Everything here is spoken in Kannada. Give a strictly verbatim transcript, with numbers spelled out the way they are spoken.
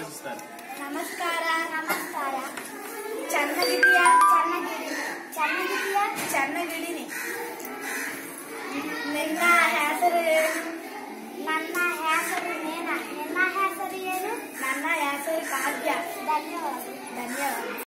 ಭಾಷಿಸ್ತಾರೆ. ನಮಸ್ಕಾರ. ನಮಸ್ಕಾರ. ಚೆನ್ನಾಗಿದೆಯಾ? ಚೆನ್ನಾಗಿದ್ದೀನಿ. ಚೆನ್ನಾಗಿದೆಯಾ? ಚೆನ್ನಾಗಿದ್ದೀನಿ. ನಿನ್ನ ಹೆಸರು ಏನು? ನನ್ನ ಹೆಸರು ನೇನ. ನಿನ್ನ ಹೆಸರು ಏನು? ನನ್ನ ಹೆಸರು ಕಾವ್ಯ. ಧನ್ಯವಾದ. ಧನ್ಯವಾದ.